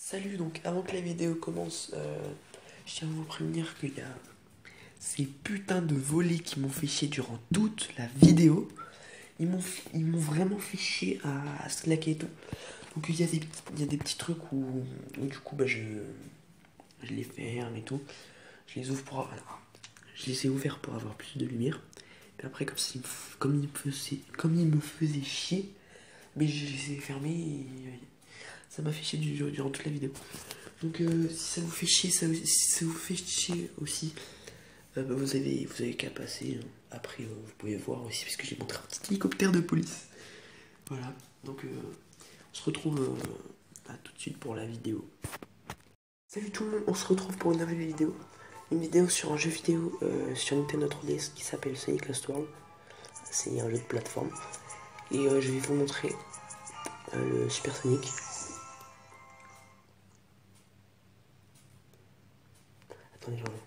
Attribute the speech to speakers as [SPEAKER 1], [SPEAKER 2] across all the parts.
[SPEAKER 1] Salut, donc avant que la vidéo commence, je tiens à vous prévenir qu'il y a ces putains de volets qui m'ont fait chier durant toute la vidéo. Ils m'ont vraiment fait chier à slacker et tout. Donc il y a des petits trucs où du coup je les ferme et tout. Je les ouvre je les ai ouverts pour avoir plus de lumière. Et après comme il me faisait chier, mais je les ai fermés et ça m'a fait chier durant toute la vidéo. Donc si ça vous fait chier, si ça vous fait chier aussi, bah, vous avez qu'à passer. Hein. Après, vous pouvez voir aussi, parce que j'ai montré un petit hélicoptère de police. Voilà, donc on se retrouve à tout de suite pour la vidéo. Salut tout le monde, on se retrouve pour une nouvelle vidéo. Une vidéo sur un jeu vidéo sur Nintendo 3DS qui s'appelle Sonic Lost World. C'est un jeu de plateforme. Et je vais vous montrer le Super Sonic. Attendez, j'en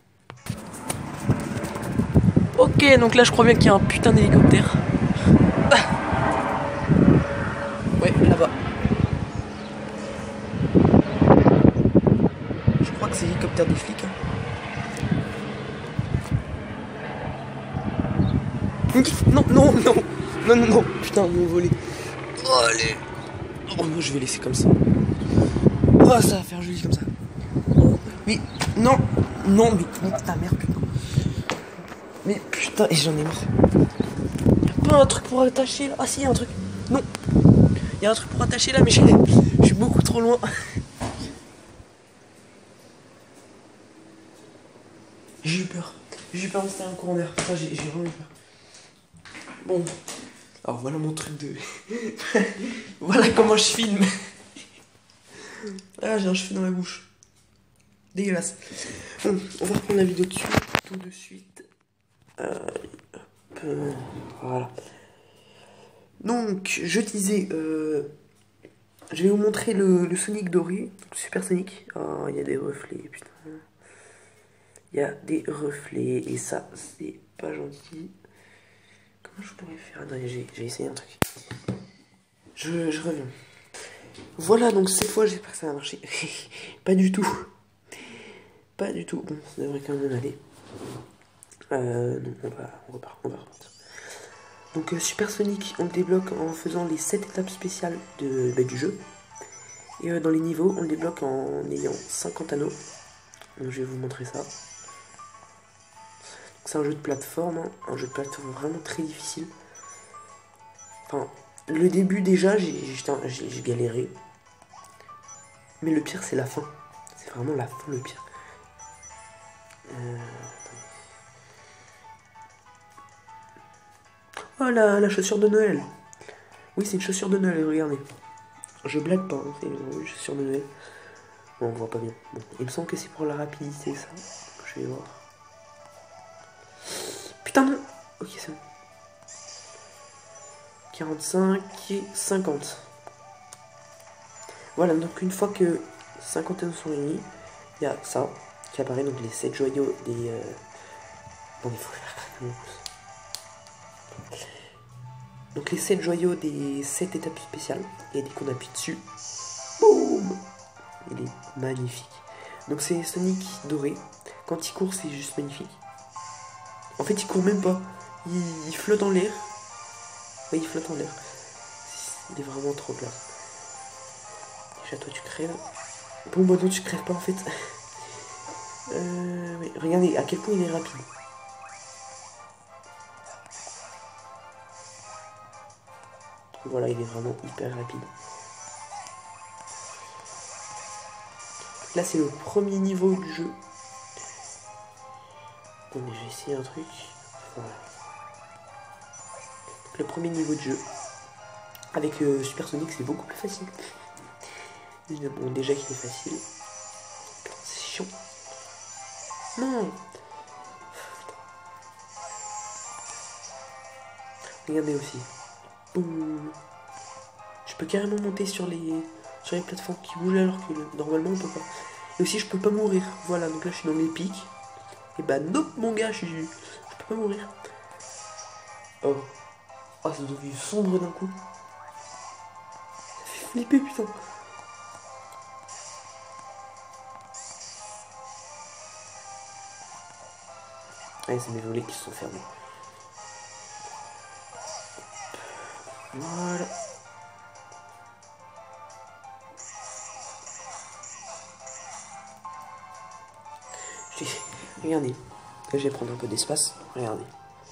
[SPEAKER 1] ai. Ok, donc là je crois bien qu'il y a un putain d'hélicoptère. Ouais, là-bas. Je crois que c'est l'hélicoptère des flics. Hein. Non, non, non, non, non, non, putain, ils m'ont volé. Oh, allez. Oh non, je vais laisser comme ça. Oh, ça va faire joli comme ça. Mais, non, non, mais ta mère, putain. Mais putain, et j'en ai marre. Y'a pas un truc pour attacher là? Ah si, y'a un truc. Non. Y'a un truc pour attacher là, mais je suis beaucoup trop loin. J'ai eu peur. J'ai eu peur de c'était un courant d'air. Enfin, j'ai vraiment eu peur. Bon. Alors voilà mon truc de... Voilà comment je filme. Ah, j'ai un cheveu dans la bouche. Dégueulasse. Bon, on va reprendre la vidéo dessus tout de suite. Voilà. Donc, je disais, je vais vous montrer le Sonic doré, le Super Sonic. Oh, il y a des reflets, putain. Il y a des reflets, et ça, c'est pas gentil. Comment je pourrais faire? Attendez, j'ai essayé un truc. Je reviens. Voilà, donc cette fois, j'espère que ça va marcher. Pas du tout. Pas du tout. Bon, ça devrait quand même aller. Non, on repart. Donc Super Sonic, on le débloque en faisant les 7 étapes spéciales du jeu. Et dans les niveaux, on le débloque en ayant 50 anneaux. Donc je vais vous montrer ça. C'est un jeu de plateforme, hein, un jeu de plateforme vraiment très difficile. Enfin, le début déjà, j'ai galéré. Mais le pire, c'est la fin. C'est vraiment la fin le pire. Oh la chaussure de Noël. Oui, c'est une chaussure de Noël, regardez. Je blague pas, hein, c'est une chaussure de Noël. Bon, on voit pas bien. Bon, il me semble que c'est pour la rapidité, ça. Je vais voir. Putain, non. Ok, c'est bon. 45 et 50. Voilà, donc une fois que 50 anneaux sont réunis, il y a ça qui apparaît, donc les 7 joyaux des... Bon, il faut faire donc les 7 joyaux des 7 étapes spéciales, et dès qu'on appuie dessus, boum, il est magnifique. Donc c'est Sonic doré. Quand il court, c'est juste magnifique. En fait, il court même pas. Il flotte en l'air. Oui, il flotte en l'air. Il est vraiment trop classe. Déjà, toi, tu crèves. Bon, bah non, tu crèves pas, en fait. Oui, regardez à quel point il est rapide. Voilà, il est vraiment hyper rapide. Là, c'est le premier niveau du jeu. Bon, mais j'ai essayé un truc. Voilà. Le premier niveau de jeu. Avec Super Sonic, c'est beaucoup plus facile. Bon, déjà qu'il est facile. C'est chiant. Non. Regardez aussi. Boum. Je peux carrément monter sur les plateformes qui bougent alors que normalement on peut pas. Et aussi je peux pas mourir. Voilà, donc là je suis dans les pics. Et bah non mon gars, je peux pas mourir. Oh. Oh, ça devient sombre d'un coup. Ça fait flipper putain. Ouais, c'est mes volets qui se sont fermés. Voilà. Regardez. Là, je vais prendre un peu d'espace. Regardez.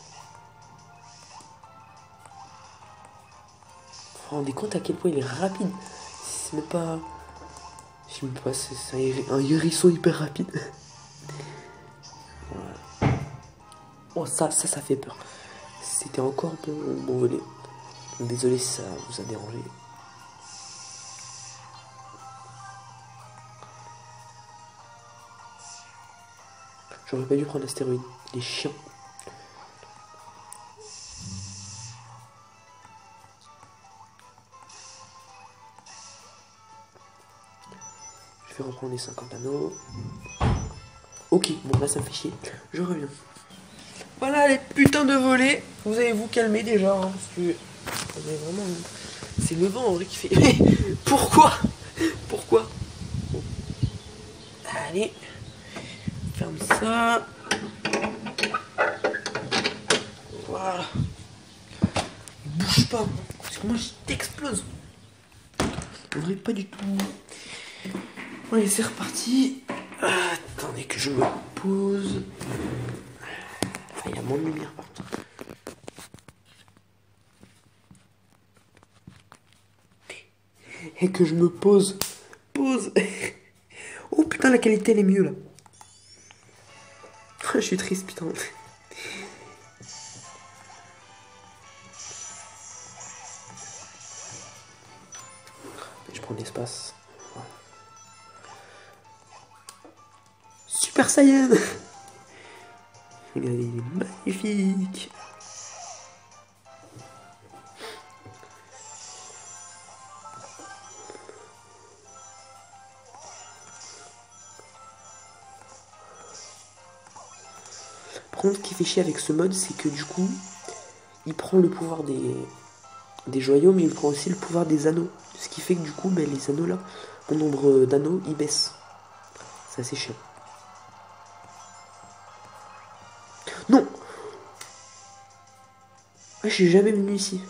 [SPEAKER 1] Vous vous rendez compte à quel point il est rapide? C'est même pas... Je sais même pas, c'est un hérisson hyper rapide. Voilà. Oh, ça fait peur. C'était encore mon volet. Désolé si ça vous a dérangé. J'aurais pas dû prendre l'astéroïde. Il est chiant. Je vais reprendre les 50 anneaux. Ok, bon là ça me fait chier. Je reviens. Voilà les putains de volets. Vous allez vous calmer déjà, hein, parce que vraiment... C'est le vent en vrai qui fait... Mais pourquoi? Pourquoi? Bon. Allez. Ferme ça. Voilà. Bouge pas, parce que moi je t'explose. En vrai pas du tout. Allez, c'est reparti. Attendez que je me pose. Enfin, il y a moins de lumière par contre. Et que je me pose. Pose. Oh putain, la qualité elle est mieux là. Je suis triste, putain. Je prends l'espace. Voilà. Super Saiyan. Regardez, il est magnifique. Par contre, ce qui fait chier avec ce mode, c'est que du coup, il prend le pouvoir des joyaux, mais il prend aussi le pouvoir des anneaux. Ce qui fait que du coup, ben, les anneaux là, mon nombre d'anneaux, il baisse. C'est assez chiant. Non! Ah, je suis jamais venu ici.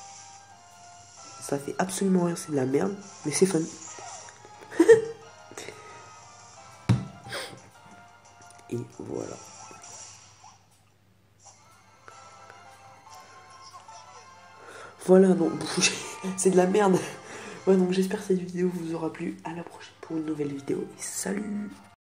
[SPEAKER 1] Ça fait absolument rien, c'est de la merde, mais c'est fun. Et voilà. Voilà, non, c'est de la merde. Ouais, donc j'espère que cette vidéo vous aura plu. À la prochaine pour une nouvelle vidéo. Et salut!